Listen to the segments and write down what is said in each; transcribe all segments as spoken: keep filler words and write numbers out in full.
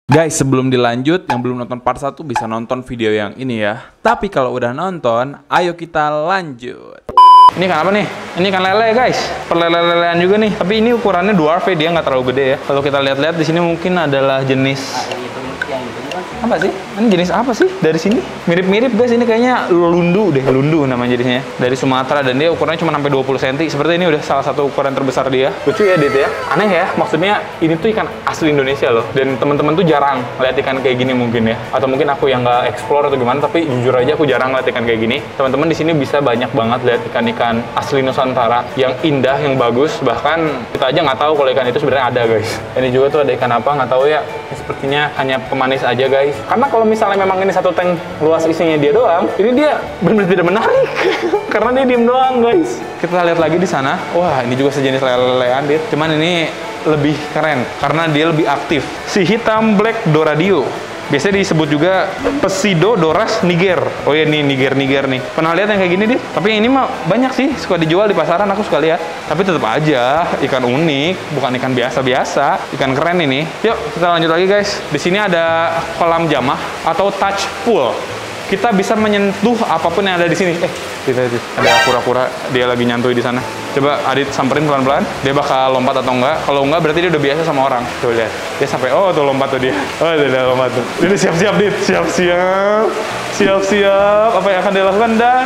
Guys, sebelum dilanjut, yang belum nonton part satu bisa nonton video yang ini ya. Tapi kalau udah nonton, ayo kita lanjut. Ini kan apa nih? Ini kan lele guys, perlele-lelean juga nih. Tapi ini ukurannya dwarf ya, dia nggak terlalu gede ya. Kalau kita lihat-lihat di sini mungkin adalah jenis apa sih? Ini jenis apa sih? Dari sini mirip-mirip guys, ini kayaknya lundu deh, lundu namanya jenisnya. Dari Sumatera dan dia ukurannya cuma sampai dua puluh sentimeter. Seperti ini udah salah satu ukuran terbesar dia. Lucu ya Dit ya? Aneh ya? Maksudnya ini tuh ikan asli Indonesia loh. Dan teman-teman tuh jarang lihat ikan kayak gini mungkin ya. Atau mungkin aku yang nggak explore atau gimana, tapi jujur aja aku jarang lihat ikan kayak gini. Teman-teman di sini bisa banyak banget lihat ikan-ikan asli Nusantara yang indah, yang bagus. Bahkan kita aja nggak tahu kalau ikan itu sebenarnya ada guys. Ini juga tuh ada ikan apa nggak tahu ya. Ini sepertinya hanya pemanis aja guys. Karena kalau misalnya memang ini satu tank luas isinya dia doang, ini dia benar-benar tidak menarik. Karena dia diem doang guys. Kita lihat lagi di sana. Wah, ini juga sejenis lele-lelean dia. Cuman ini lebih keren karena dia lebih aktif. Si hitam black doradio. Biasanya disebut juga Pesidodoras niger. Oh ya, nih niger-niger nih. Pernah lihat yang kayak gini deh? Tapi yang ini mah banyak sih, suka dijual di pasaran, aku suka lihat. Tapi tetap aja ikan unik, bukan ikan biasa-biasa, ikan keren ini. Yuk, kita lanjut lagi guys. Di sini ada kolam jamah atau touch pool. Kita bisa menyentuh apapun yang ada di sini. Eh, tidak, tidak. Ada kura-kura, dia lagi nyantui di sana. Coba Adit samperin pelan-pelan. Dia bakal lompat atau enggak? Kalau enggak berarti dia udah biasa sama orang. Tuh lihat. Dia sampai oh tuh lompat tuh dia. Oh, dia udah lompat tuh. Jadi siap-siap Dit, siap-siap. Siap-siap apa yang akan dia lakukan dan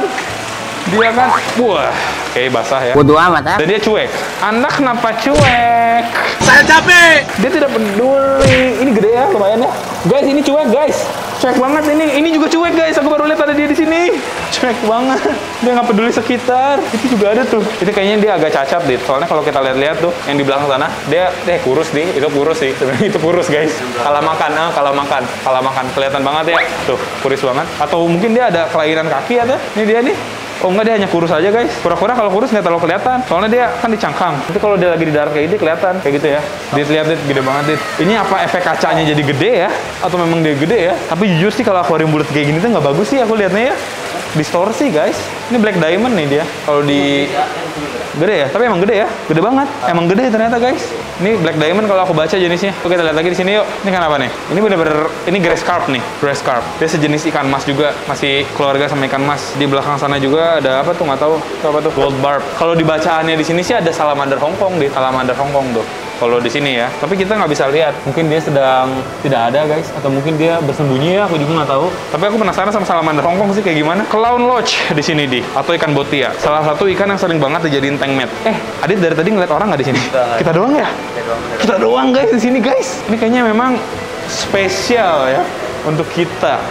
dia kan wah, kayak basah ya. Bodoh amat ya. Dan dia cuek. Anak kenapa cuek? Saya capek. Dia tidak peduli. Ini gede ya lumayan ya. Guys, ini cuek guys. Cuek banget ini. Ini juga cuek guys. Aku baru lihat ada dia di sini. Cuek banget. Dia nggak peduli sekitar. Itu juga ada tuh. Itu kayaknya dia agak cacat Dit. Soalnya kalau kita lihat-lihat tuh yang di belakang sana, dia dia kurus nih. Itu kurus sih. Sebenarnya itu kurus guys. Kalah makan, ah, kalah makan, kalah makan. Kelihatan banget ya. Tuh, kurus banget. Atau mungkin dia ada kelainan kaki atau ini dia nih. Oh enggak, dia hanya kurus aja guys. Kura-kura kalau kurus nggak terlalu kelihatan. Soalnya dia kan dicangkang. Tapi kalau dia lagi di darat kayak gini kelihatan kayak gitu ya. Dit, lihat Dit, gede banget Dit. Ini apa efek kacanya jadi gede ya? Atau memang dia gede ya? Tapi jujur sih kalau akuarium bulat kayak gini tuh nggak bagus sih aku lihatnya ya. Distorsi guys. Ini black diamond nih dia. Kalau di gede ya, tapi emang gede ya, gede banget. Emang gede ternyata guys. Ini black diamond kalau aku baca jenisnya. Oke, kita lihat lagi di sini yuk. Ini kan apa nih? Ini bener-bener ini grass carp nih, grass carp. Dia sejenis ikan mas juga, masih keluarga sama ikan mas. Di belakang sana juga ada apa tuh nggak tahu. Itu apa tuh? Gold barb. Kalau dibacaannya di sini sih ada salamander Hongkong di salamander Hongkong tuh. Kalau di sini ya, tapi kita nggak bisa lihat. Mungkin dia sedang tidak ada guys, atau mungkin dia bersembunyi ya, aku juga nggak tahu. Tapi aku penasaran sama salamander Hongkong sih kayak gimana. Clown lodge di sini di, atau ikan botia. Salah satu ikan yang sering banget dijadiin tank mat. Eh, Adit dari tadi ngeliat orang nggak di sini? Kita, kita doang ya? Kita doang, kita doang guys di sini guys. Ini kayaknya memang spesial ya untuk kita.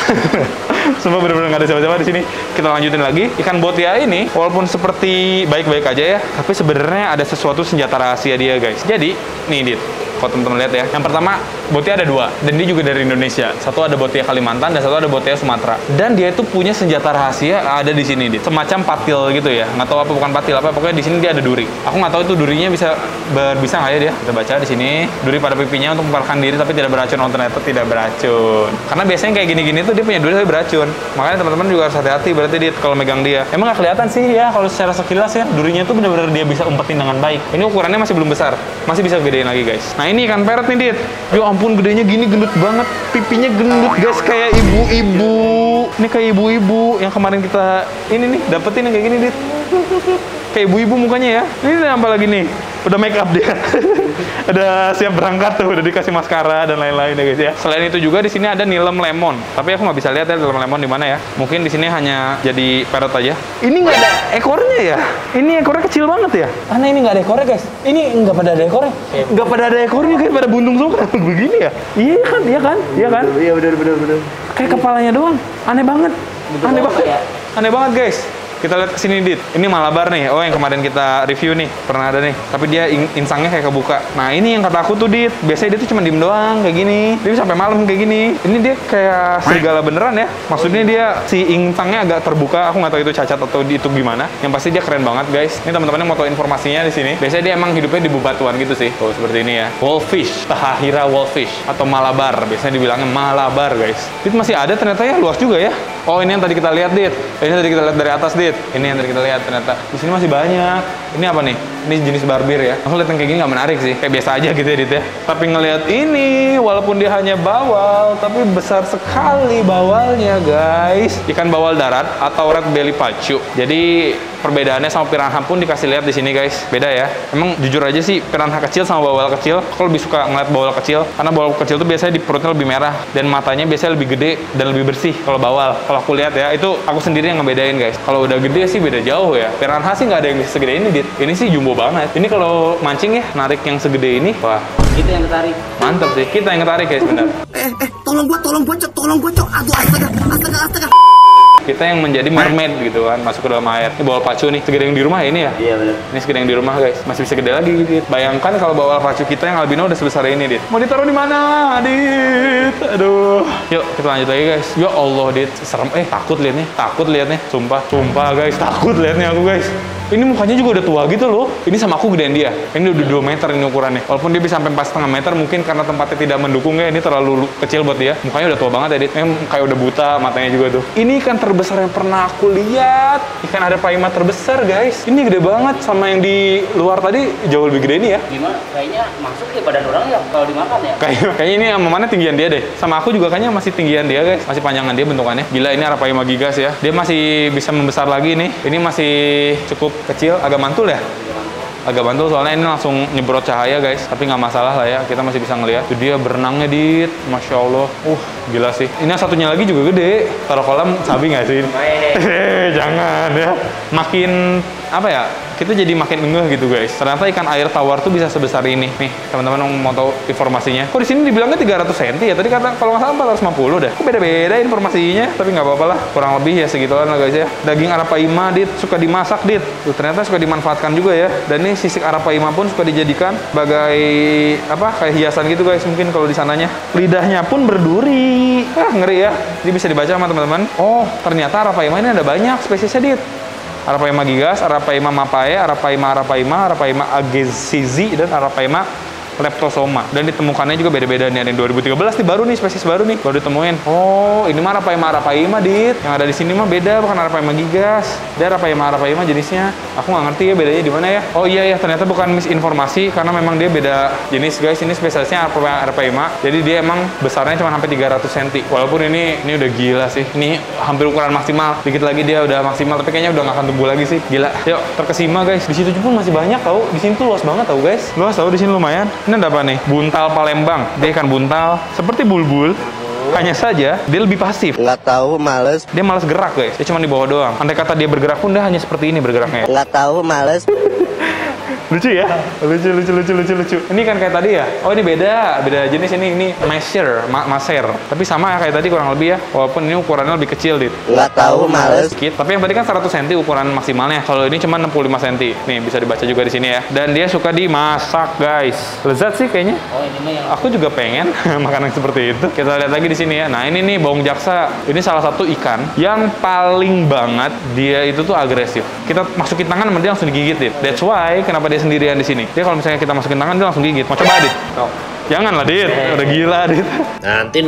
Semua benar-benar nggak ada siapa-siapa di sini. Kita lanjutin lagi. Ikan botia ini walaupun seperti baik-baik aja ya, tapi sebenarnya ada sesuatu senjata rahasia dia guys. Jadi nih Dit, kalau teman-teman lihat ya, yang pertama botia ada dua dan dia juga dari Indonesia. Satu ada botia Kalimantan dan satu ada botia Sumatera. Dan dia itu punya senjata rahasia ada di sini Dit. Semacam patil gitu ya. Nggak tahu apa bukan patil apa, pokoknya di sini dia ada duri. Aku nggak tahu itu durinya bisa berbisa nggak ya dia. Kita baca di sini duri pada pipinya untuk mempertahankan diri tapi tidak beracun. Oh, ternyata tidak beracun. Karena biasanya kayak gini-gini tuh dia punya duri tapi beracun. Makanya teman-teman juga harus hati-hati berarti Dit kalau megang dia. Emang nggak kelihatan sih ya kalau secara sekilas ya, durinya tuh benar-benar dia bisa umpetin dengan baik. Ini ukurannya masih belum besar, masih bisa gedein lagi guys. Nah ini ikan parrot nih Dit. Ya ampun gedenya gini, gendut banget. Pipinya gendut guys, kayak ibu-ibu. Ini kayak ibu-ibu yang kemarin kita ini nih dapetin yang kayak gini Dit. Kayak ibu-ibu mukanya ya. Ini apa lagi nih? Udah make up dia. Udah siap berangkat tuh, udah dikasih maskara dan lain-lain ya guys ya. Selain itu juga di sini ada nilem lemon. Tapi aku nggak bisa lihat ya nilem lemon di mana ya. Mungkin di sini hanya jadi parrot aja. Ini nggak ada ekornya ya. Ini ekornya kecil banget ya. Aneh, ini nggak ada ekornya guys. Ini nggak pada ada ekornya. Nggak pada ada ekornya guys, pada buntung semua begini ya. Iya kan, iya kan, iya kan. Iya benar benar benar. Kayak kepalanya doang. Aneh banget. Aneh banget. Aneh banget guys. Kita lihat kesini Dit, ini malabar nih. Oh yang kemarin kita review nih, pernah ada nih. Tapi dia in insangnya kayak kebuka. Nah ini yang kata aku tuh Dit, biasanya dia tuh cuma diem doang kayak gini. Dia sampai malam kayak gini. Ini dia kayak serigala beneran ya. Maksudnya dia si insangnya agak terbuka. Aku nggak tahu itu cacat atau itu gimana. Yang pasti dia keren banget guys. Ini teman-teman yang mau tahu informasinya di sini. Biasanya dia emang hidupnya di bebatuan gitu sih. Oh seperti ini ya. Wolfish, Tahahira wolfish atau malabar. Biasanya dibilangnya malabar guys. Dit masih ada ternyata ya, luas juga ya. Oh ini yang tadi kita lihat Dit. Ini tadi kita lihat dari atas Dit. Ini yang tadi kita lihat ternyata. Di sini masih banyak. Ini apa nih? Ini jenis barbir ya. Aku lihat yang kayak gini nggak menarik sih. Kayak biasa aja gitu ya, Dit ya. Tapi ngelihat ini, walaupun dia hanya bawal, tapi besar sekali bawalnya, guys. Ikan bawal darat atau red belly pacu. Jadi perbedaannya sama piranha pun dikasih lihat di sini, guys. Beda ya. Emang jujur aja sih, piranha kecil sama bawal kecil, aku lebih suka ngeliat bawal kecil karena bawal kecil tuh biasanya di perutnya lebih merah dan matanya biasanya lebih gede dan lebih bersih kalau bawal. Kalau aku lihat ya, itu aku sendiri yang ngebedain, guys. Kalau udah gede sih beda jauh ya. Piranha sih nggak ada yang bisa segede ini, Dit. Ini sih jumbo banget. Ini kalau mancing ya, narik yang segede ini, wah. Kita yang ketarik. Mantap sih. Kita yang ketarik, guys, benar. Eh, eh, tolong gua, tolong gua, cok, tolong gua, cok. Aduh, astaga, astaga, astaga. Kita yang menjadi mermaid gitu kan, masuk ke dalam air. Ini bawal pacu nih, segede yang di rumah ya ini ya? Iya, benar. Ini segede yang di rumah, guys. Masih bisa gede lagi, Dit. Bayangkan kalau bawal pacu kita yang albino udah sebesar ini, Dit. Mau ditaruh di mana, Dit? Aduh. Yuk, kita lanjut lagi, guys. Ya Allah, Dit. Serem. Eh, takut liatnya. Takut liatnya. Sumpah. Sumpah, guys. Takut liatnya aku, guys. Ini mukanya juga udah tua gitu loh. Ini sama aku gedean dia. Ini udah dua meter ini ukurannya. Walaupun dia bisa sampai empat setengah meter, mungkin karena tempatnya tidak mendukung ya. Ini terlalu kecil buat dia. Mukanya udah tua banget ya, Dit. Ini kayak udah buta matanya juga tuh. Ini ikan terbesar yang pernah aku lihat. Ikan arapaima terbesar, guys. Ini gede banget. Sama yang di luar tadi jauh lebih gede ini ya. Gimana? Kayaknya masuk ke badan orang ya kalau dimakan ya. Kayak kayaknya ini sama mana tinggian dia deh. Sama aku juga kayaknya masih tinggian dia, guys. Masih panjangan dia bentukannya. Gila, ini arapaima gigas ya. Dia masih bisa membesar lagi nih. Ini masih cukup kecil, agak mantul ya. Agak mantul soalnya ini langsung nyebrot cahaya, guys. Tapi nggak masalah lah ya, kita masih bisa ngelihat. Itu dia berenangnya, Dit. Masya Allah. Uh, gila sih. Ini yang satunya lagi juga gede. Taruh kolam sabi nggak sih? Eh, jangan ya. Makin apa ya? Kita jadi makin ngeh gitu, guys. Ternyata ikan air tawar tuh bisa sebesar ini. Nih, teman-teman mau tahu informasinya. Kok di sini dibilangnya tiga ratus sentimeter ya? Tadi kata kalau nggak salah empat ratus lima puluh deh. Kok beda-beda informasinya? Tapi nggak apa-apa lah. Kurang lebih ya segituan lah, guys ya. Daging arapaima, Dit, suka dimasak, Dit. Tuh, ternyata suka dimanfaatkan juga ya. Dan ini sisik arapaima pun suka dijadikan sebagai apa? Kayak hiasan gitu, guys. Mungkin kalau di sananya. Lidahnya pun berduri. Ah, ngeri ya. Jadi bisa dibaca sama teman-teman. Oh, ternyata arapaima ini ada banyak spesiesnya, Dit. Arapaima gigas, Arapaima mapae, Arapaima arapaima, Arapaima agesizi, dan Arapaima leptosoma. Dan ditemukannya juga beda-beda nih. Ada yang dua ribu tiga belas nih, baru nih, spesies baru nih, baru ditemuin. Oh, ini mah Arapaima arapaima, Dit. Yang ada di sini mah beda, bukan Arapaima gigas. Dia Arapaima arapaima jenisnya. Aku nggak ngerti ya bedanya di mana ya. Oh iya ya, ternyata bukan misinformasi karena memang dia beda jenis, guys. Ini spesiesnya Arapaima arapaima. Jadi dia emang besarnya cuma sampai tiga ratus sentimeter. Walaupun ini ini udah gila sih. Ini hampir ukuran maksimal. Dikit lagi dia udah maksimal, tapi kayaknya udah nggak akan tumbuh lagi sih. Gila. Yuk, terkesima, guys. Di situ pun masih banyak tau. Di sini tuh luas banget tau, guys. Luas tau di sini lumayan. Ini ada apa nih? Buntal Palembang. Dia ikan buntal seperti bulbul. Hanya saja dia lebih pasif. Nggak tahu, males. Dia malas gerak, guys. Dia cuma di bawah doang. Andai kata dia bergerak pun dia hanya seperti ini bergeraknya. Nggak tahu, males. Lucu ya? Lucu, lucu, lucu, lucu, lucu. Ini kan kayak tadi ya? Oh, ini beda. Beda jenis ini. Ini maser, ma maser. Tapi sama ya kayak tadi kurang lebih ya. Walaupun ini ukurannya lebih kecil, Dit. Nggak tahu, males. Sedikit. Tapi yang tadi kan seratus sentimeter ukuran maksimalnya. Kalau ini cuma enam puluh lima sentimeter. Nih, bisa dibaca juga di sini ya. Dan dia suka dimasak, guys. Lezat sih kayaknya. Oh, ini mah yang Aku juga pengen makanan seperti itu. Kita lihat lagi di sini ya. Nah, ini nih baung jaksa. Ini salah satu ikan yang paling banget dia itu tuh agresif. Kita masukin tangan sama dia langsung digigit, Dit. That's why kenapa dia sendirian di sini. Dia kalau misalnya kita masukin tangan dia langsung gigit. Mau coba, Dit? Oh. Janganlah, Dit. Udah gila, Dit. Nanti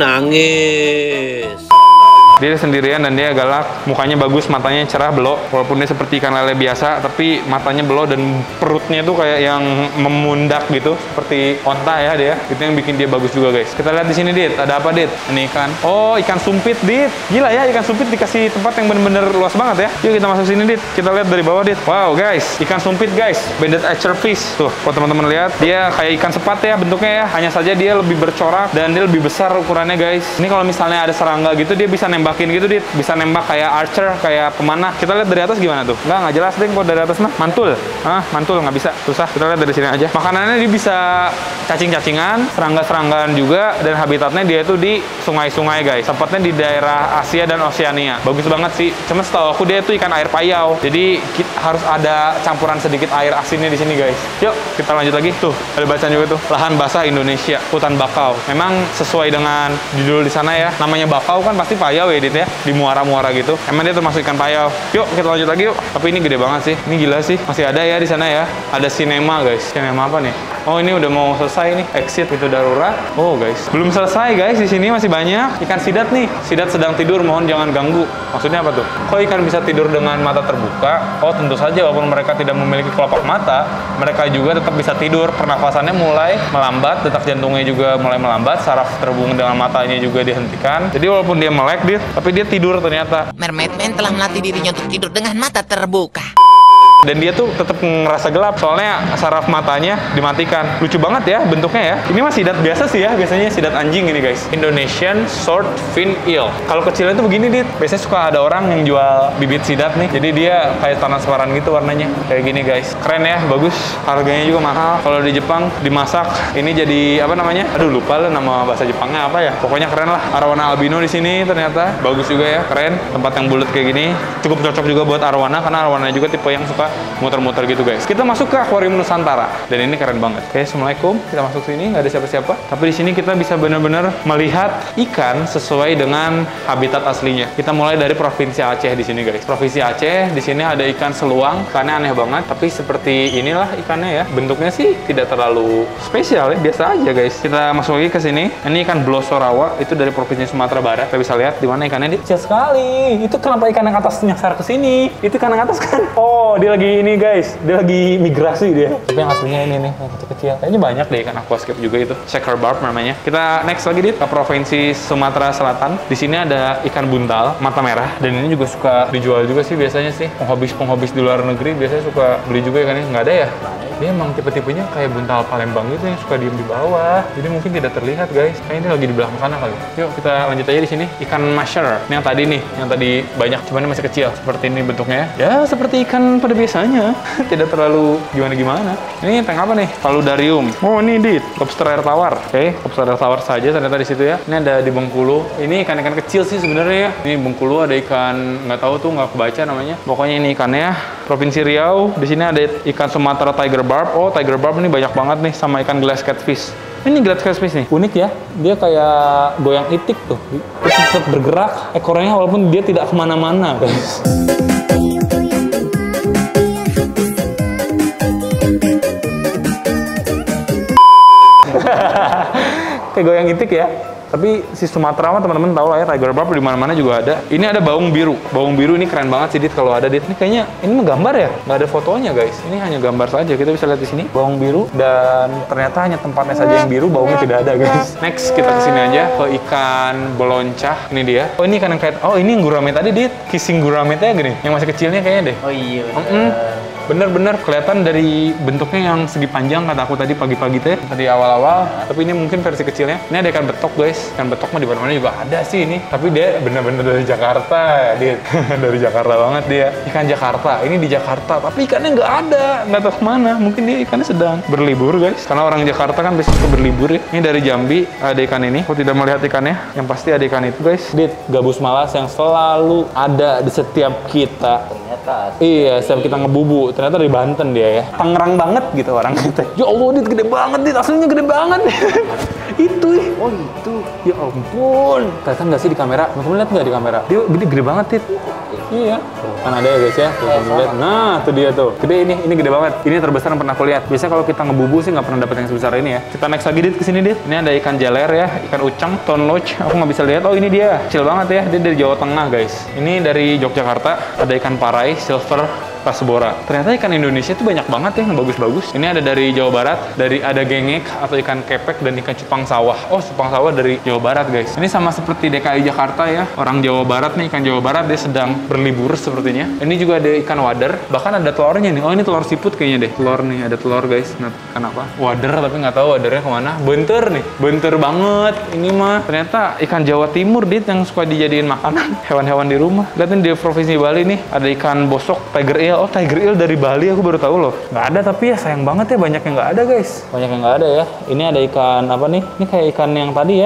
nangis. Dia sendirian dan dia galak, mukanya bagus, matanya cerah, belok. Walaupun dia seperti ikan lele biasa, tapi matanya belok dan perutnya tuh kayak yang memundak gitu, seperti onta ya dia. Itu yang bikin dia bagus juga, guys. Kita lihat di sini, Dit. Ada apa, Dit? Ini ikan. Oh, ikan sumpit, Dit. Gila ya, ikan sumpit dikasih tempat yang bener-bener luas banget ya. Yuk kita masuk sini, Dit. Kita lihat dari bawah, Dit. Wow, guys. Ikan sumpit, guys. Banded archer fish. Tuh, kalau teman-teman lihat, dia kayak ikan sepat ya bentuknya ya. Hanya saja dia lebih bercorak dan dia lebih besar ukurannya, guys. Ini kalau misalnya ada serangga gitu, dia bisa nembak gitu, Dit. Bisa nembak kayak archer, kayak pemanah. Kita lihat dari atas gimana tuh? Nggak, nggak jelas deh kok dari atas mah. Mantul. Ah, mantul nggak bisa. Susah. Kita lihat dari sini aja. Makanannya dia bisa cacing-cacingan, serangga-seranggaan juga, dan habitatnya dia tuh di sungai-sungai, guys. Tempatnya di daerah Asia dan Oceania. Bagus banget sih. Cuma setahu aku dia tuh ikan air payau. Jadi kita harus ada campuran sedikit air asinnya di sini, guys. Yuk, kita lanjut lagi. Tuh, ada bacaan juga tuh. Lahan basah Indonesia, hutan bakau. Memang sesuai dengan judul di sana ya. Namanya bakau kan pasti payau ya, Dit ya. Di muara-muara gitu. Emang dia termasuk ikan payau. Yuk, kita lanjut lagi yuk. Tapi ini gede banget sih. Ini gila sih. Masih ada ya di sana ya. Ada sinema, guys. Sinema apa nih? Oh ini udah mau selesai nih, exit itu darurat. Oh guys, belum selesai guys, di sini masih banyak ikan sidat nih. Sidat sedang tidur, mohon jangan ganggu. Maksudnya apa tuh? Kok ikan bisa tidur dengan mata terbuka? Oh tentu saja walaupun mereka tidak memiliki kelopak mata, mereka juga tetap bisa tidur. Pernafasannya mulai melambat, detak jantungnya juga mulai melambat, saraf terhubung dengan matanya juga dihentikan. Jadi walaupun dia melek dia, tapi dia tidur ternyata. Mermaid Man telah melatih dirinya untuk tidur dengan mata terbuka. Dan dia tuh tetap ngerasa gelap soalnya saraf matanya dimatikan. Lucu banget ya bentuknya ya. Ini mah sidat biasa sih ya, biasanya sidat anjing ini guys. Indonesian Sword Fin Eel. Kalau kecilnya tuh begini dit. Biasanya suka ada orang yang jual bibit sidat nih. Jadi dia kayak transparan gitu warnanya. Kayak gini guys. Keren ya, bagus. Harganya juga mahal. Kalau di Jepang dimasak ini jadi apa namanya? Aduh lupa lah nama bahasa Jepangnya apa ya. Pokoknya keren lah. Arowana albino di sini ternyata bagus juga ya, keren. Tempat yang bulat kayak gini cukup cocok juga buat arowana karena arowana juga tipe yang suka muter-muter gitu guys. Kita masuk ke akuarium Nusantara dan ini keren banget. Oke, assalamualaikum. Kita masuk sini nggak ada siapa-siapa. Tapi di sini kita bisa benar-benar melihat ikan sesuai dengan habitat aslinya. Kita mulai dari provinsi Aceh di sini guys. Provinsi Aceh di sini ada ikan seluang. Ikannya aneh banget, tapi seperti inilah ikannya ya. Bentuknya sih tidak terlalu spesial ya, biasa aja guys. Kita masuk lagi ke sini. Ini ikan blosorawa itu dari provinsi Sumatera Barat. Kita bisa lihat di mana ikannya. Dia kecil sekali. Itu kenapa ikan yang atas nyasar ke sini? Itu ikan yang atas kan? Oh, dia lagi ini guys, dia lagi migrasi dia. Tapi yang aslinya ini nih, yang kecil-kecil. Kayaknya banyak deh ikan aquascape juga itu. Shaker barb namanya. Kita next lagi dit ke provinsi Sumatera Selatan. Di sini ada ikan buntal mata merah dan ini juga suka dijual juga sih biasanya sih. Penghobis-penghobis di luar negeri biasanya suka beli juga ikan ini. Nggak ada ya? Dia emang tipe-tipenya kayak buntal Palembang gitu yang suka diem di bawah. Jadi mungkin tidak terlihat guys. Kayaknya ini lagi di belakang sana kali. Yuk kita lanjut aja di sini. Ikan masher. Ini yang tadi nih, yang tadi banyak, cuman ini masih kecil. Seperti ini bentuknya. Ya seperti ikan pada biasanya. Tidak terlalu gimana-gimana. Ini tank apa nih? Paludarium. Oh ini dit, lobster air tawar. Oke, okay, lobster air tawar saja ternyata di situ ya. Ini ada di Bengkulu. Ini ikan-ikan kecil sih sebenarnya ya. Ini Bengkulu ada ikan nggak tahu tuh, nggak kebaca namanya. Pokoknya ini ikannya. Provinsi Riau. Di sini ada ikan Sumatera tiger barb. Oh tiger barb ini banyak banget nih sama ikan glass catfish. Ini glass catfish nih, unik ya. Dia kayak goyang itik tuh. Dia tetap bergerak ekornya walaupun dia tidak kemana-mana guys. Kayak goyang itik ya. Tapi si Sumatera mah teman-teman tahu lah ya, tiger barb di mana-mana juga ada. Ini ada baung biru. Baung biru ini keren banget sih dit kalau ada dit. Ini kayaknya ini mah gambar ya, nggak ada fotonya guys. Ini hanya gambar saja. Kita bisa lihat di sini baung biru dan ternyata hanya tempatnya saja yang biru, baungnya tidak ada guys. Next kita kesini aja ke ikan beloncah. Ini dia. Oh ini ikan yang kayak oh ini yang gurame tadi dit. Kissing gurametnya gini. Yang masih kecilnya kayaknya deh. Oh iya. Mm-mm. Bener-bener kelihatan dari bentuknya yang segi panjang kata aku tadi pagi-pagi teh tadi awal-awal. Tapi ini mungkin versi kecilnya. Ini ada ikan betok guys. Ikan betok mah di mana-mana juga ada sih ini. Tapi dia bener-bener dari Jakarta dia. Dari Jakarta banget dia. Ikan Jakarta. Ini di Jakarta. Tapi ikannya nggak ada. Nggak tahu kemana. Mungkin dia ikannya sedang berlibur guys. Karena orang Jakarta kan biasanya suka berlibur ya. Ini dari Jambi ada ikan ini. Aku tidak melihat ikannya. Yang pasti ada ikan itu guys. Dit, gabus malas yang selalu ada di setiap kita. Ternyata. Iya, setiap kita ngebubu. Ternyata dari Banten dia ya. Tangerang banget gitu orang kita. Ya Allah, dit gede banget, dit. Aslinya gede banget. Itu ih. Oh itu. Ya ampun. Kelihatan nggak sih di kamera? Teman-teman lihat nggak di kamera? Dia gede, gede banget, dit. Iya. Kan ada ya guys ya. Tuh, lihat. Nah, itu dia tuh. Gede ini. Ini gede banget. Ini terbesar yang pernah aku lihat. Biasanya kalau kita ngebubu sih nggak pernah dapet yang sebesar ini ya. Kita next lagi dit kesini dit. Ini ada ikan jaler ya. Ikan ucang, tonloch. Aku nggak bisa lihat. Oh ini dia. Kecil banget ya. Dia dari Jawa Tengah guys. Ini dari Yogyakarta. Ada ikan parai, silver Pasbora. Ternyata ikan Indonesia itu banyak banget ya yang bagus-bagus. Ini ada dari Jawa Barat, dari ada gengek atau ikan kepek dan ikan cupang sawah. Oh, cupang sawah dari Jawa Barat guys. Ini sama seperti D K I Jakarta ya. Orang Jawa Barat nih, ikan Jawa Barat dia sedang berlibur sepertinya. Ini juga ada ikan wader, bahkan ada telurnya nih. Oh, ini telur siput kayaknya deh. Telur nih, ada telur guys. Nah, ikan apa? Wader tapi nggak tahu wadernya kemana. Bentur nih, bentur banget. Ini mah ternyata ikan Jawa Timur dit yang suka dijadiin makanan hewan-hewan di rumah. Lihatin di provinsi Bali nih, ada ikan bosok, tiger eel. Oh, tiger eel dari Bali aku baru tahu loh. Nggak ada tapi ya sayang banget ya banyak yang nggak ada guys. Banyak yang nggak ada ya. Ini ada ikan apa nih? Ini kayak ikan yang tadi ya.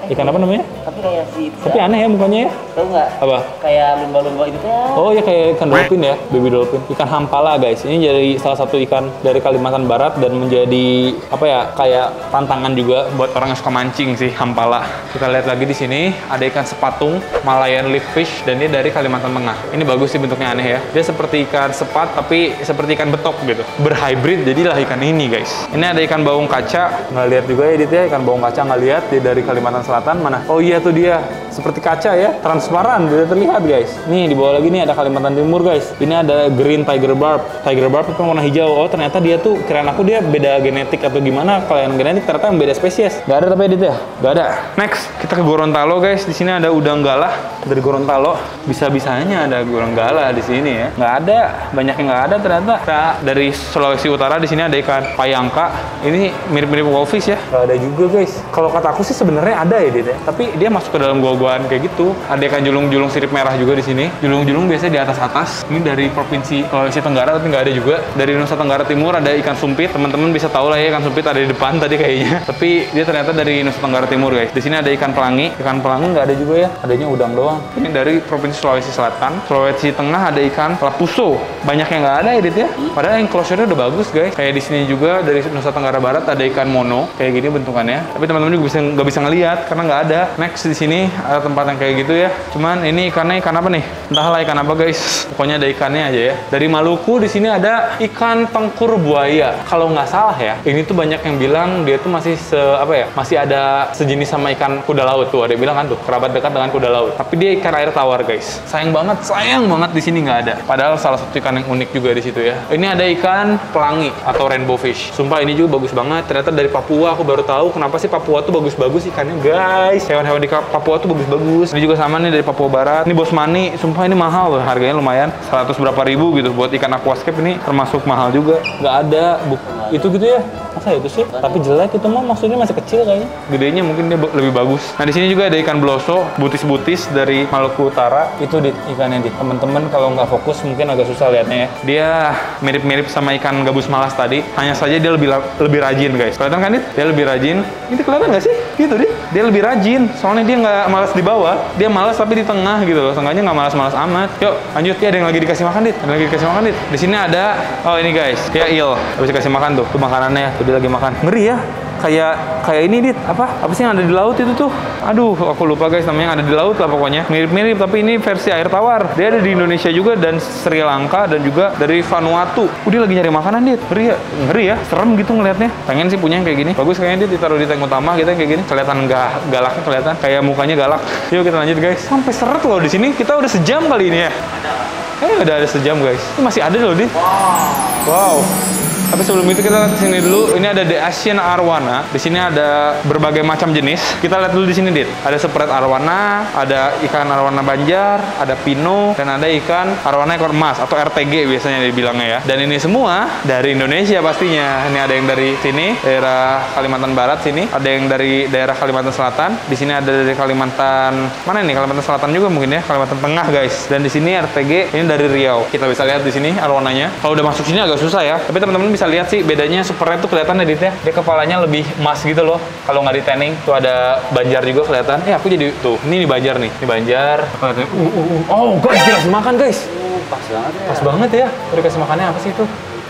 Ikan apa namanya? Tapi kayak si Tapi aneh ya mukanya ya. tahu nggak? Apa? Kayak lumba-lumba itu kan. Oh ya kayak ikan dolphin ya, baby dolphin. Ikan hampala guys. Ini jadi salah satu ikan dari Kalimantan Barat dan menjadi apa ya kayak tantangan juga buat orang yang suka mancing sih hampala. Kita lihat lagi di sini ada ikan sepatung Malayan leaf fish dan dia dari Kalimantan Tengah. Ini bagus sih bentuknya aneh ya. Dia seperti ikan sepat tapi seperti ikan betok gitu. Berhybrid jadilah ikan ini guys. Ini ada ikan baung kaca. Nggak lihat juga ya Dit ya ikan baung kaca nggak lihat dia dari Kalimantan Selatan mana? Oh iya tuh dia seperti kaca ya, transparan, tidak terlihat guys. Nih di bawah lagi nih ada Kalimantan Timur guys. Ini ada green tiger barb. Tiger barb itu warna hijau. Oh ternyata dia tuh kirain aku dia beda genetik atau gimana. Kalau yang genetik ternyata yang beda spesies. Gak ada tapi Dit ya? Gak ada. Next kita ke Gorontalo guys. Di sini ada udang galah dari Gorontalo. Bisa-bisanya ada udang galah di sini ya. Nggak ada, banyak yang nggak ada ternyata. Nah, dari Sulawesi Utara di sini ada ikan payangka. Ini mirip-mirip wolfish ya. Nggak ada juga guys. Kalau kata aku sih sebenarnya ada ya Dit ya. Tapi dia masuk ke dalam gua-guaan kayak gitu. Ada ikan julung-julung sirip merah juga di sini. Julung-julung biasanya di atas-atas. Ini dari provinsi Sulawesi Tenggara tapi nggak ada juga. Dari Nusa Tenggara Timur ada ikan sumpit. Teman-teman bisa tahu lah ya ikan sumpit ada di depan tadi kayaknya. Tapi dia ternyata dari Nusa Tenggara Timur guys. Di sini ada ikan pelangi. Ikan pelangi nggak ada juga ya. Adanya udang doang. Ini dari provinsi Sulawesi Selatan. Sulawesi Tengah ada ikan lapuso. Banyak yang nggak ada ya Dit ya. Padahal yang closure-nya udah bagus guys. Kayak di sini juga dari Nusa Tenggara Barat ada ikan mono. Kayak gini bentukannya. Tapi teman-teman juga bisa nggak bisa ngelihat karena nggak ada. Next di sini ada tempat yang kayak gitu ya. Cuman ini ikannya ikan apa nih? Entahlah ikan apa guys. Pokoknya ada ikannya aja ya. Dari Maluku di sini ada ikan tengkur buaya. Kalau nggak salah ya, ini tuh banyak yang bilang dia tuh masih se apa ya? Masih ada sejenis sama ikan kuda laut tuh. Ada yang bilang kan tuh kerabat dekat dengan kuda laut. Tapi dia ikan air tawar guys. Sayang banget, sayang banget di sini nggak ada. Padahal salah satu ikan yang unik juga di situ ya. Ini ada ikan pelangi atau rainbow fish. Sumpah ini juga bagus banget. Ternyata dari Papua aku baru tahu kenapa sih Papua tuh bagus-bagus ikannya guys. Hewan-hewan di Papua tuh bagus-bagus. Ini juga sama nih dari Papua Barat. Ini Bosmani. Sumpah ini mahal loh. Harganya lumayan. seratus berapa ribu gitu. Buat ikan aquascape ini termasuk mahal juga. Nggak ada buk itu gitu ya. Masa itu sih? Tapi jelek itu mah maksudnya masih kecil kayaknya. Gedenya mungkin dia lebih bagus. Nah di sini juga ada ikan bloso, butis-butis dari Maluku Utara. Itu di ikannya di teman-teman kalau nggak fokus mungkin agak susah lihatnya ya. Dia mirip-mirip sama ikan gabus malas tadi. Hanya saja dia lebih lebih rajin guys. Kelihatan kan Dit? Dia lebih rajin. Ini kelihatan nggak sih? Gitu Dit. Dia lebih rajin. Soalnya dia nggak malas di bawah. Dia malas tapi di tengah gitu loh. Seenggaknya nggak malas-malas amat. Yuk lanjut ya. Ada yang lagi dikasih makan Dit. Ada yang lagi dikasih makan Dit. Di sini ada. Oh ini guys. Dia eel. Habis dikasih makan tuh. Tuh makanannya. Tuh dia lagi makan. Ngeri ya. Kayak kayak ini Dit, apa? Apa sih yang ada di laut itu tuh? Aduh, aku lupa guys namanya yang ada di laut lah pokoknya. Mirip-mirip tapi ini versi air tawar. Dia ada di Indonesia juga dan Sri Lanka dan juga dari Vanuatu. Uh, dia lagi nyari makanan Dit. Ngeri ya? Ngeri ya? Serem gitu ngelihatnya. Pengen sih punya yang kayak gini. Bagus kayaknya Dit ditaruh di tank utama kita kayak gini. Kelihatan nggak galaknya kelihatan. Kayak mukanya galak. Yuk kita lanjut guys. Sampai seret loh di sini. Kita udah sejam kali ini ya. Eh udah ada sejam guys. Ini masih ada loh Dit. Wow. Wow. Tapi sebelum itu kita lihat di sini dulu. Ini ada The Asian Arowana. Di sini ada berbagai macam jenis. Kita lihat dulu di sini, Dit. Ada spread arowana, ada ikan arowana banjar, ada pino, dan ada ikan arowana ekor emas atau R T G biasanya dibilangnya ya. Dan ini semua dari Indonesia pastinya. Ini ada yang dari sini, daerah Kalimantan Barat sini. Ada yang dari daerah Kalimantan Selatan. Di sini ada dari Kalimantan mana ini? Kalimantan Selatan juga mungkin ya. Kalimantan Tengah guys. Dan di sini R T G ini dari Riau. Kita bisa lihat di sini arowananya. Kalau udah masuk sini agak susah ya. Tapi teman-teman bisa lihat sih bedanya supernya tuh kelihatan ya Dit ya. Dia kepalanya lebih emas gitu loh. Kalau nggak di tanning tuh ada banjar juga kelihatan. Eh aku jadi tuh ini nih banjar nih. Ini banjar. Uh, uh, uh. Oh guys dikasih makan guys. Uh, pas banget ya. Pas banget ya. Udah kasih makannya apa sih itu?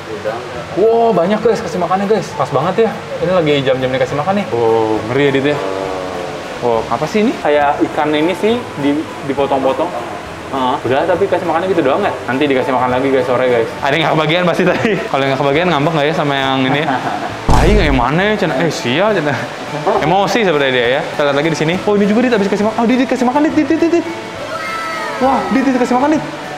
Wow banyak guys kasih makannya guys. Pas banget ya. Ini lagi jam-jam dikasih makan nih. Oh ngeri ya Dit ya. Oh apa sih ini? Kayak ikan ini sih dipotong-potong. Uh, udah tapi kasih makannya gitu doang ya? Nanti dikasih makan lagi guys sore guys. Ada yang nggak kebagian pasti tadi. Kalau yang nggak kebagian ngambek nggak ya sama yang ini? Aing yang mana ya? Cina eh sia cina. Emosi sebenarnya dia ya. Kita lihat lagi di sini. Oh ini juga Dit habis kasih makan. Oh Dit kasih makan Dit Dit Dit Dit. Wah Dit Dit kasih makan Dit.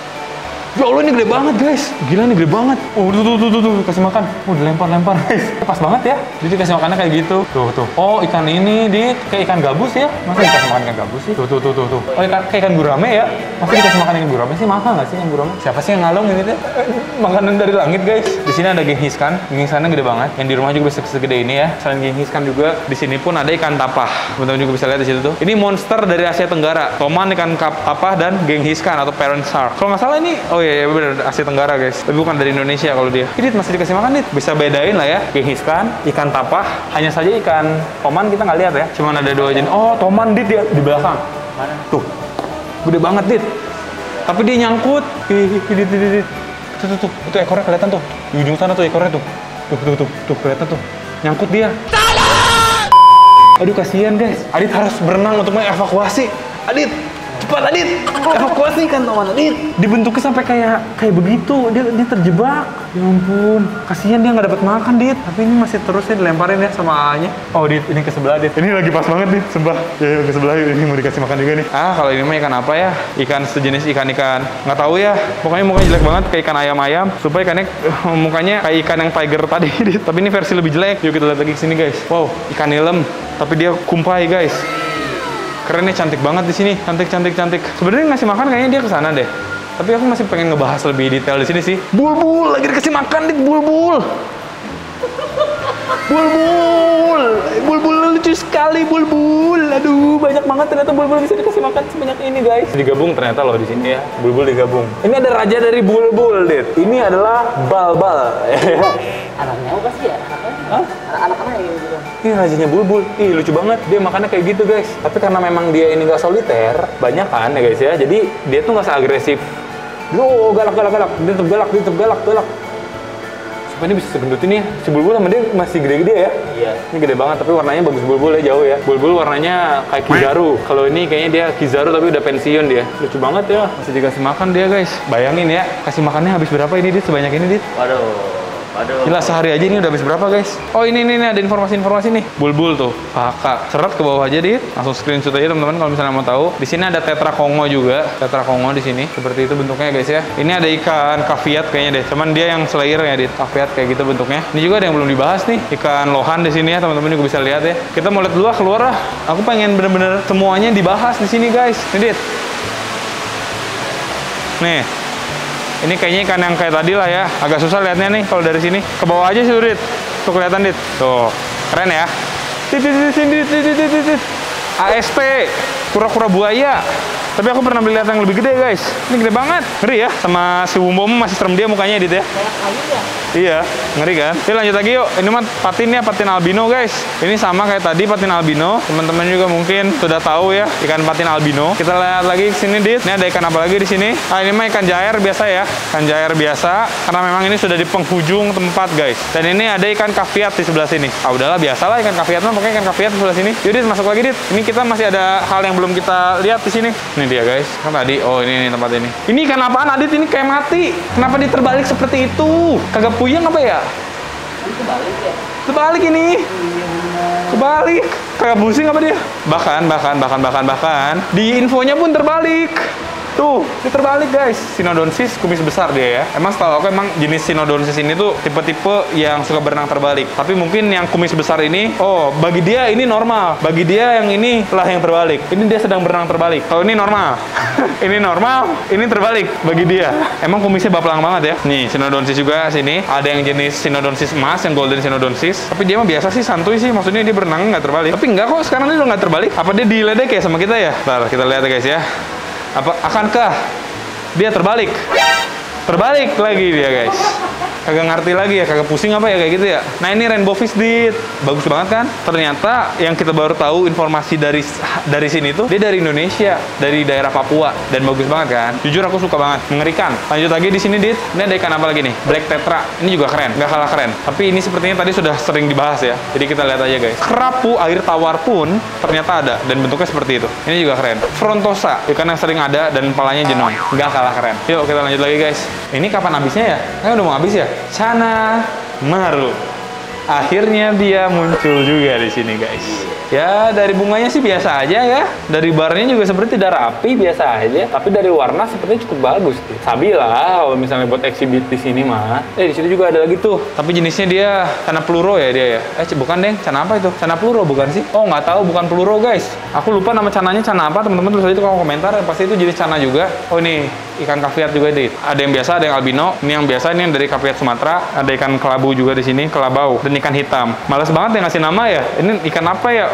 Ya Allah ini gede banget guys. Gila nih gede banget. Oh tuh tuh tuh tuh, tuh. Kasih makan. Oh dilempar-lempar guys. Pas banget ya. Jadi kasih makannya kayak gitu. Tuh tuh. Oh ikan ini Dit kayak ikan gabus ya. Masa dikasih makan ikan gabus sih? Tuh tuh tuh tuh tuh. Oh ikan kayak ikan gurame ya. Masa dikasih makan ikan gurame sih mahal nggak sih ikan gurame? Siapa sih yang ngalung ini teh? Makanan dari langit guys. Di sini ada genghis kan. Genghis kannya gede banget. Yang di rumah juga bisa segede ini ya. Selain genghis kan juga di sini pun ada ikan tapah. Teman-teman juga bisa lihat di situ tuh. Ini monster dari Asia Tenggara. Toman ikan tapah dan genghis kan atau parent shark. Kalau nggak salah ini oh iya, iya bener, Asia Tenggara guys. Tapi bukan dari Indonesia kalau dia. Ini masih dikasih makan nih. Bisa bedain lah ya. Genghis-Khan, ikan tapah. Hanya saja ikan toman kita nggak lihat ya. Cuman ada dua jenis. Oh, toman dit dia di belakang. Mana? Tuh, gede banget dit. Tapi dia nyangkut. Ih, dit, dit, dit. Tuh, tuh, tuh, itu ekornya kelihatan tuh. Di ujung sana tuh ekornya tuh. Tuh, tuh, tuh, tuh, kelihatan tuh. Nyangkut dia. Aduh, kasihan guys. Adit harus berenang untuk mengevakuasi. Adit, cepat Adit, evakuasi kan teman Adit. Dibentuknya sampai kayak kayak begitu. Dia dia terjebak. Ya ampun, kasihan dia nggak dapat makan Dit. Tapi ini masih terusnya dilemparin ya sama A-nya. Oh Dit, ini ke sebelah Dit. Ini lagi pas banget Dit, sebelah. Ya, ke sebelah ini mau dikasih makan juga nih. Ah, kalau ini mah ikan apa ya? Ikan sejenis ikan-ikan. Nggak tahu ya. Pokoknya mukanya jelek banget kayak ikan ayam-ayam. Supaya ikannya mukanya kayak ikan yang tiger tadi Dit. Tapi ini versi lebih jelek. Yuk kita lihat lagi ke sini guys. Wow, ikan nilem. Tapi dia kumpai guys. Keren nih, cantik banget di sini, cantik cantik cantik. Sebenarnya ngasih makan kayaknya dia ke sana deh. Tapi aku masih pengen ngebahas lebih detail di sini sih. Bulbul lagi dikasih makan nih, bulbul. Bulbul, bulbul lucu sekali bulbul. Aduh, banyak banget ternyata bulbul bisa dikasih makan sebanyak ini guys. Digabung ternyata loh di sini ya, bulbul digabung. Ini ada raja dari bulbul, Dit. Ini adalah balbal. Anaknya apa sih ya? Hah? Anak-anaknya gitu. Ini rajanya bulbul. Ih, lucu banget. Dia makannya kayak gitu, guys. Tapi karena memang dia ini nggak soliter, banyak kan ya, guys ya. Jadi dia tuh nggak seagresif. Loh, galak, galak, galak. Dia tetap galak, dia tetap galak, galak. Supaya ini bisa segendut ini ya. Si bulbul sama dia masih gede-gede ya. Iya. Ini gede banget, tapi warnanya bagus bulbul ya, jauh ya. Bulbul warnanya kayak Kizaru. Kalau ini kayaknya dia Kizaru tapi udah pensiun dia. Lucu banget ya. Masih dikasih makan dia, guys. Bayangin ya, kasih makannya habis berapa ini, Dit? Sebanyak ini, Dit? Waduh. Waduh. Gila, sehari aja ini udah habis berapa guys? Oh ini, ini, ini ada informasi-informasi nih. Bulbul tuh, Pahaka. Seret ke bawah aja Dit. Langsung screenshot aja teman-teman kalau misalnya mau tahu. Di sini ada tetra kongo juga. Tetra kongo di sini. Seperti itu bentuknya guys ya. Ini ada ikan kaviat kayaknya deh. Cuman dia yang slayer ya Dit. Kaviat kayak gitu bentuknya. Ini juga ada yang belum dibahas nih. Ikan lohan di sini ya teman-teman juga bisa lihat ya. Kita mau lihat dulu ah, keluar ah. Aku pengen bener-bener semuanya dibahas di sini guys. Nih Dit. Nih. Ini kayaknya ikan yang kayak tadi lah ya. Agak susah lihatnya nih kalau dari sini. Ke bawah aja sih, Dit. Tuh kelihatan, Dit. Tuh. Keren ya. Dit, dit, dit, dit, dit, dit, dit. A S T. Kura-kura buaya. Tapi aku pernah lihat yang lebih gede, guys. Ini gede banget. Ngeri ya. Sama si Wumbo masih serem dia mukanya, Dit ya. Kayak kayu ya? Iya, ngeri kan? Oke, lanjut lagi yuk. Ini mah patin ya, patin albino guys. Ini sama kayak tadi patin albino. Teman-teman juga mungkin sudah tahu ya ikan patin albino. Kita lihat lagi ke sini, Dit. Ini ada ikan apa lagi di sini? Ah, ini mah ikan jair biasa ya. Ikan jair biasa. Karena memang ini sudah di penghujung tempat guys. Dan ini ada ikan kaviat di sebelah sini. Ah, udahlah biasa lah ikan kaviat mah, pakai ikan kaviat di sebelah sini. Yuk, Dit, masuk lagi, Dit. Ini kita masih ada hal yang belum kita lihat di sini. Ini dia guys. Kan tadi. Oh, ini, ini tempat ini. Ini ikan apaan, Adit? Ini kayak mati. Kenapa dia terbalik seperti itu? Kagak puyeng apa ya? Kebalik ya? Terbalik ini. Kebalik. Kayak pusing apa dia? Bahkan, bahkan, bahkan, bahkan, bahkan. Di infonya pun terbalik. Tuh, dia terbalik guys. Sinodonsis kumis besar dia ya. Emang setahu aku emang jenis Sinodonsis ini tuh tipe-tipe yang suka berenang terbalik. Tapi mungkin yang kumis besar ini, oh bagi dia ini normal. Bagi dia yang ini lah yang terbalik. Ini dia sedang berenang terbalik. Kalau ini normal. Ini normal, ini terbalik bagi dia. Emang kumisnya baplang banget ya. Nih, Sinodonsis juga sini. Ada yang jenis Sinodonsis emas, yang golden Sinodonsis. Tapi dia mah biasa sih, santuy sih. Maksudnya dia berenang nggak terbalik. Tapi enggak kok, sekarang dia udah nggak terbalik. Apa dia diledek ya sama kita ya? Bentar, kita lihat ya guys ya. Apa akankah dia terbalik? Terbalik lagi dia guys. Kagak ngerti lagi ya, kagak pusing apa ya kayak gitu ya. Nah ini rainbow fish, Dit. Bagus banget kan? Ternyata yang kita baru tahu informasi dari dari sini tuh dia dari Indonesia, dari daerah Papua, dan bagus banget kan? Jujur aku suka banget, mengerikan. Lanjut lagi di sini, Dit. Ini ada ikan apa lagi nih? Black tetra. Ini juga keren, nggak kalah keren. Tapi ini sepertinya tadi sudah sering dibahas ya. Jadi kita lihat aja guys. Kerapu air tawar pun ternyata ada dan bentuknya seperti itu. Ini juga keren. Frontosa, ikan yang sering ada dan kepalanya jenong. Nggak kalah keren. Yuk kita lanjut lagi guys. Ini kapan habisnya ya? Kan udah mau habis ya? Chana Maru. Akhirnya dia muncul juga di sini, guys. Ya, dari bunganya sih biasa aja ya. Dari barnya juga seperti tidak rapi, biasa aja. Tapi dari warna sepertinya cukup bagus. Tuh. Sabila, kalau misalnya buat exhibit di sini mah. Eh, di sini juga ada lagi tuh. Tapi jenisnya dia cana peluro ya dia ya. Eh, bukan deh. Cana apa itu? Cana peluro bukan sih? Oh, nggak tahu, bukan peluro, guys. Aku lupa nama cananya cana apa. Teman-teman tulis aja tuh kalau komentar. Pasti itu jenis cana juga. Oh, ini ikan kaviat juga, Dit. Ada yang biasa, ada yang albino. Ini yang biasa, ini yang dari kaviat Sumatera. Ada ikan kelabu juga di sini, kelabau. Dan ikan hitam. Males banget ya ngasih nama ya. Ini ikan apa ya?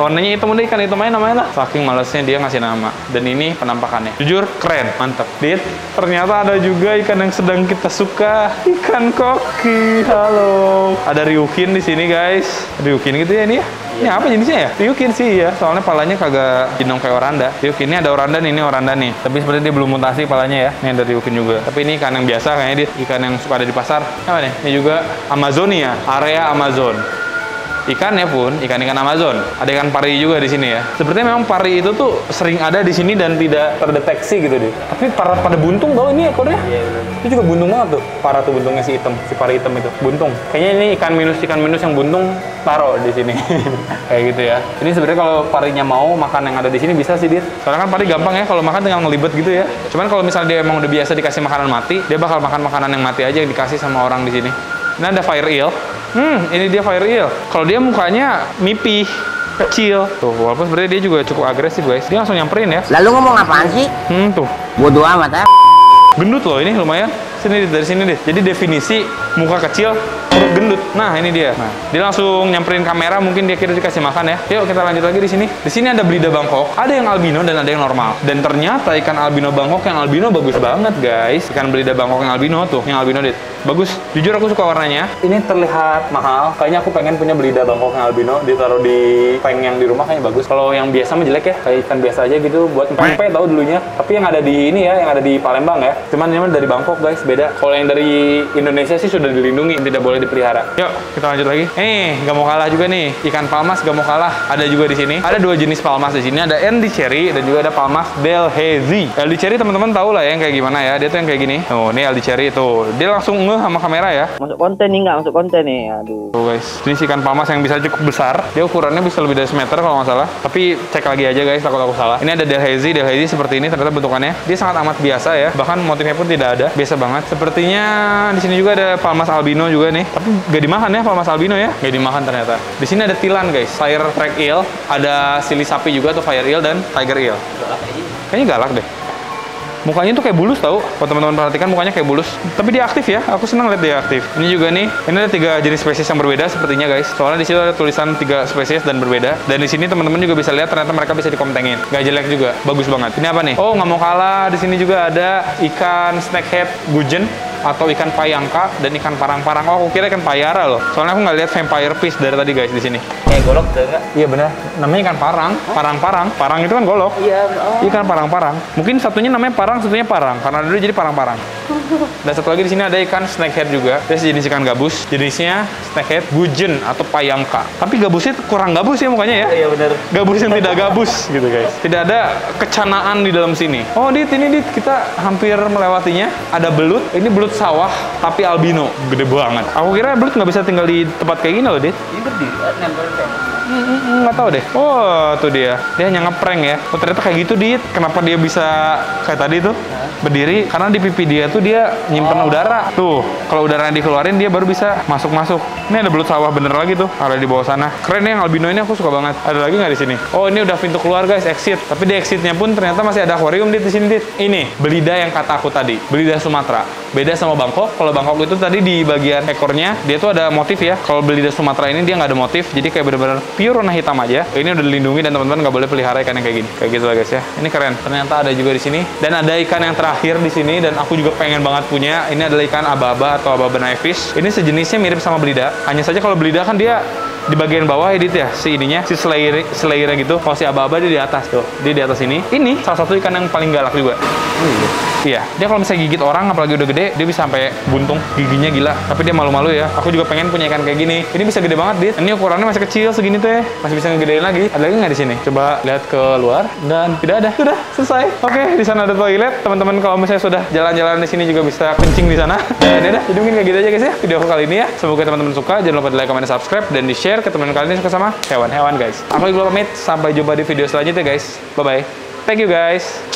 warnanya hitam, udah ikan hitam aja namanya lah. Saking malesnya dia ngasih nama. Dan ini penampakannya. Jujur keren, mantep. Dit, ternyata ada juga ikan yang sedang kita suka, ikan koki. Halo. Ada ryukin di sini guys. Ryukin gitu ya ini ya. Ini apa jenisnya ya? Ryukin sih ya. Soalnya palanya kagak ginong kayak oranda. Ryukin ini ada oranda nih, ini oranda nih. Tapi seperti dia belum mutasi palanya ya. Ini ada ryukin juga. Tapi ini ikan yang biasa kayaknya dia. Ikan yang suka ada di pasar. Apa nih? Ini juga Amazonia, area Amazon. Ikannya pun ikan-ikan Amazon. Ada ikan pari juga di sini ya. Sepertinya memang pari itu tuh sering ada di sini dan tidak terdeteksi gitu deh. Tapi para pada buntung tau ini ekornya. Iya, itu juga buntung banget tuh. Para tuh buntungnya si hitam, si pari hitam itu. Buntung. Kayaknya ini ikan minus ikan minus yang buntung taruh di sini. Kayak gitu ya. Ini sebenarnya kalau parinya mau makan yang ada di sini bisa sih dia. Soalnya kan pari gampang ya kalau makan tinggal ngelibet gitu ya. Cuman kalau misalnya dia emang udah biasa dikasih makanan mati, dia bakal makan makanan yang mati aja yang dikasih sama orang di sini. Ini ada fire eel. Hmm, ini dia fire eel. Kalau dia mukanya mipih, kecil. Tuh, walaupun sebenarnya dia juga cukup agresif guys. Dia langsung nyamperin ya. Lalu ngomong apaan sih? Hmm, tuh. Bodoh amat ya. Gendut loh ini lumayan. Sini dari sini deh. Jadi definisi muka kecil, perut gendut. Nah, ini dia. Nah, dia langsung nyamperin kamera, mungkin dia kira dikasih makan ya. Yuk kita lanjut lagi di sini. Di sini ada belida Bangkok, ada yang albino dan ada yang normal. Dan ternyata ikan albino Bangkok yang albino bagus banget, guys. Ikan belida Bangkok yang albino tuh, yang albino dit. Bagus. Jujur aku suka warnanya. Ini terlihat mahal. Kayaknya aku pengen punya belida Bangkok yang albino, ditaruh di peng yang di rumah kayaknya bagus. Kalau yang biasa mah jelek ya, kayak ikan biasa aja gitu buat pempek tahu dulunya. Tapi yang ada di ini ya, yang ada di Palembang ya. Cuman ini mah dari Bangkok, guys, beda. Kalau yang dari Indonesia sih sudah dilindungi, tidak boleh dipelihara. Yuk, kita lanjut lagi. Eh, nggak mau kalah juga nih. Ikan palmas nggak mau kalah. Ada juga di sini. Ada dua jenis palmas di sini. Ada Andy Cherry dan juga ada palmas Delhaize. Andy Cherry teman-teman tahu lah ya yang kayak gimana ya. Dia tuh yang kayak gini. Oh, ini Andy Cherry tuh. Dia langsung ngeh sama kamera ya. Masuk konten nih, nggak masuk konten nih. Aduh. Tuh guys, ini ikan palmas yang bisa cukup besar. Dia ukurannya bisa lebih dari semeter kalau nggak salah. Tapi cek lagi aja guys, takut aku salah. Ini ada Delhaize. Delhaize seperti ini ternyata bentukannya. Dia sangat amat biasa ya. Bahkan motifnya pun tidak ada. Biasa banget. Sepertinya di sini juga ada palmas albino juga nih. Tapi gak dimakan ya palmas albino ya. Gak dimakan ternyata. Di sini ada tilan guys, fire track eel, ada sili sapi juga tuh fire eel dan tiger eel. Kayaknya galak deh. Mukanya tuh kayak bulus tau. Kalau teman-teman perhatikan mukanya kayak bulus. Tapi dia aktif ya. Aku senang lihat dia aktif. Ini juga nih. Ini ada tiga jenis spesies yang berbeda sepertinya guys. Soalnya di situ ada tulisan tiga spesies dan berbeda. Dan di sini teman-teman juga bisa lihat ternyata mereka bisa dikomtengin. Gak jelek juga. Bagus banget. Ini apa nih? Oh nggak mau kalah. Di sini juga ada ikan snakehead gudgeon atau ikan payangka dan ikan parang-parang. Oh, aku kira ikan payara loh. Soalnya aku nggak lihat vampire fish dari tadi guys di sini. Kayak golok tuh enggak? Iya benar. Namanya ikan parang. Parang-parang. Parang itu kan golok. Iya, oh. Ikan parang-parang. Mungkin satunya namanya parang, satunya parang. Karena dulu jadi parang-parang. Dan satu lagi di sini ada ikan snakehead juga. Dia sejenis ikan gabus. Jenisnya snakehead gudgeon atau payangka. Tapi gabusnya kurang gabus ya mukanya ya. Iya benar. Gabus yang tidak gabus gitu guys. Tidak ada kecanaan di dalam sini. Oh, Dit, ini Dit kita hampir melewatinya. Ada belut. Ini belut sawah tapi albino. Gede banget. Aku kira belut nggak bisa tinggal di tempat kayak gini loh, Dit. Ini berdiri, nempel kayak. Nggak tahu deh. Oh, tuh dia. Dia hanya ngeprank ya. Oh, ternyata kayak gitu, Dit. Kenapa dia bisa kayak tadi tuh? Berdiri karena di pipi dia tuh dia nyimpen oh. udara. Tuh, kalau udaranya dikeluarin dia baru bisa masuk-masuk. Ini ada belut sawah bener lagi tuh. Ada di bawah sana. Keren ya yang albino ini, aku suka banget. Ada lagi nggak di sini? Oh, ini udah pintu keluar guys, exit. Tapi di exitnya pun ternyata masih ada akuarium di sini, Dit. Ini belida yang kata aku tadi. Belida Sumatera. Beda sama Bangkok. Kalau Bangkok itu tadi di bagian ekornya dia tuh ada motif ya. Kalau belida Sumatera ini dia nggak ada motif. Jadi kayak bener-bener pure warna hitam aja. Ini udah dilindungi dan teman-teman nggak boleh pelihara ikan yang kayak gini. Kayak gitu lah guys ya. Ini keren. Ternyata ada juga di sini. Dan ada ikan yang terakhir di sini dan aku juga pengen banget punya. Ini adalah ikan aba-aba atau aba knife fish. Ini sejenisnya mirip sama belida. Hanya saja kalau belida kan dia di bagian bawah edit ya si ininya, si slayer slayernya gitu. Kalau si aba-aba dia di atas tuh. Dia di atas ini. Ini salah satu ikan yang paling galak juga. Hmm. Iya, dia kalau misalnya gigit orang apalagi udah gede, dia bisa sampai buntung giginya gila. Tapi dia malu-malu ya. Aku juga pengen punya ikan kayak gini. Ini bisa gede banget, Dit. Ini ukurannya masih kecil segini tuh ya. Masih bisa ngegedein lagi. Ada lagi nggak di sini? Coba lihat ke luar dan tidak ada. Sudah selesai. Oke, di sana ada toilet. Teman-teman kalau misalnya sudah jalan-jalan di sini juga bisa kencing di sana. Dan ya udah, jadi mungkin kayak gitu aja guys ya video aku kali ini ya. Semoga teman-teman suka. Jangan lupa di like, comment, dan subscribe dan di share ke teman-teman kalian yang suka sama hewan-hewan guys. Aku Iqbal pamit. Sampai jumpa di video selanjutnya guys. Bye bye. Thank you guys.